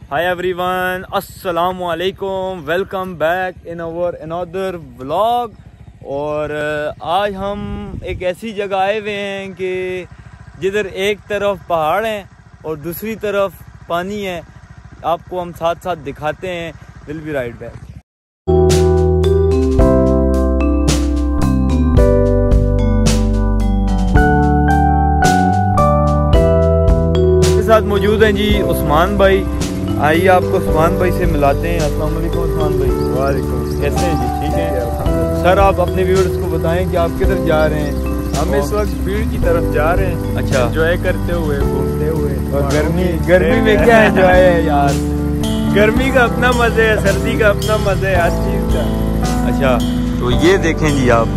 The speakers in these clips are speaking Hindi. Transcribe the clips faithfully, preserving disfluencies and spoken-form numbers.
हाय एवरीवन, अस्सलाम वालेकुम, welcome back in our another vlog. और आज हम एक ऐसी जगह आए हुए हैं कि जिधर एक तरफ पहाड़ हैं और दूसरी तरफ पानी है। आपको हम साथ साथ दिखाते हैं। Will be right back. साथ मौजूद हैं जी उस्मान भाई। आइए आपको उस्मान भाई से मिलाते हैं। अस्सलाम वालेकुम उस्मान भाई। वालेकुम। कैसे हैं जी? ठीक है सर। आप अपने व्यूअर्स को बताएं कि आप किधर जा रहे हैं। हम इस वक्त भीड़ की तरफ जा रहे हैं। अच्छा, एंजॉय करते हुए, घूमते हुए। और गर्मी गर्मी में क्या एंजॉय है यार। गर्मी का अपना मजा है, सर्दी का अपना मजा है, हर चीज का। अच्छा, तो ये देखें जी आप।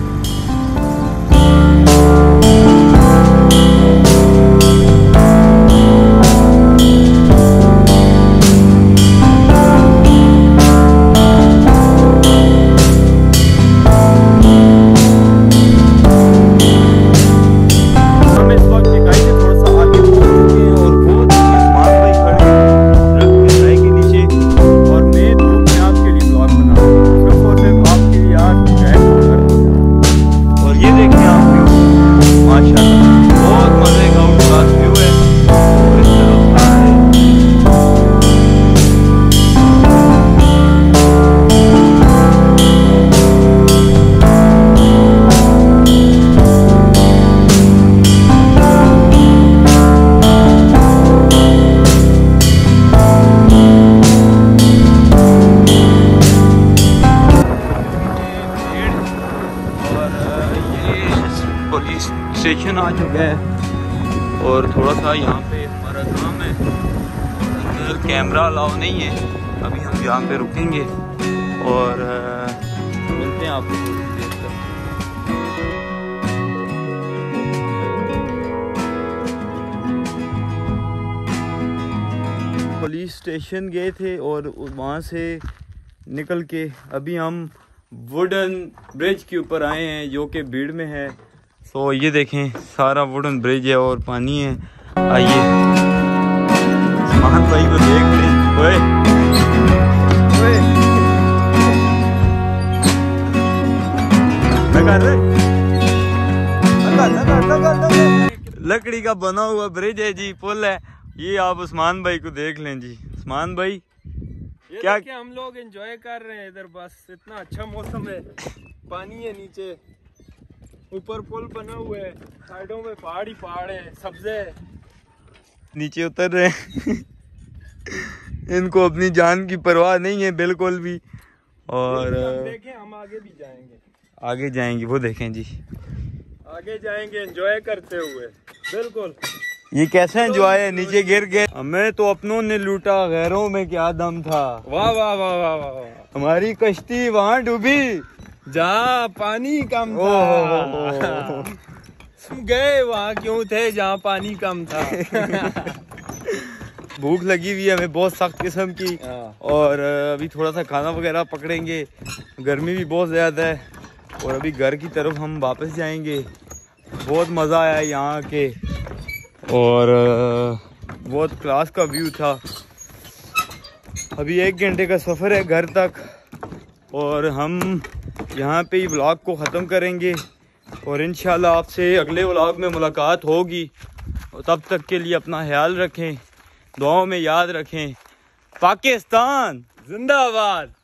पुलिस स्टेशन आ चुका है और थोड़ा सा यहाँ पे हमारा काम है। अंदर कैमरा अलाउ नहीं है। अभी हम यहाँ पे रुकेंगे और मिलते हैं आपको थोड़ी देर तक। पुलिस स्टेशन गए थे और वहाँ से निकल के अभी हम वुडन ब्रिज के ऊपर आए हैं जो कि भीड़ में है। तो ये देखें, सारा वुडन ब्रिज है और पानी है। आइए उस्मान भाई को देख लें। ओए ओए लगा रे, लगा लगा लगा लगा। लकड़ी का बना हुआ ब्रिज है जी, पुल है। ये आप उस्मान भाई को देख लें जी। उस्मान भाई क्या क्या हम लोग एंजॉय कर रहे हैं इधर। बस इतना अच्छा मौसम है, पानी है नीचे, ऊपर पुल बना हुआ है, साइडों में पहाड़ ही पहाड़ है, सब्जे नीचे उतर रहे हैं। इनको अपनी जान की परवाह नहीं है बिल्कुल भी। और देखें, हम आगे भी जाएंगे। आगे जाएंगे, वो देखें जी, आगे जाएंगे एंजॉय करते हुए। बिल्कुल। ये कैसे एंजॉय है, नीचे गिर गए। हमें तो अपनों ने लूटा, गैरों में क्या दम था। वाह वाह वाह वाह वाह। हमारी कश्ती वहाँ डूबी जहाँ पानी कम था। गए वहाँ क्यों थे जहाँ पानी कम था। भूख लगी हुई है हमें बहुत सख्त किस्म की। और अभी थोड़ा सा खाना वगैरह पकड़ेंगे। गर्मी भी बहुत ज़्यादा है और अभी घर की तरफ हम वापस जाएंगे। बहुत मज़ा आया यहाँ के और बहुत क्लास का व्यू था। अभी एक घंटे का सफ़र है घर तक और हम यहाँ पे ही व्लॉग को ख़त्म करेंगे और इंशाल्लाह आपसे अगले व्लॉग में मुलाकात होगी। और तब तक के लिए अपना ख्याल रखें, दुआओं में याद रखें। पाकिस्तान जिंदाबाद।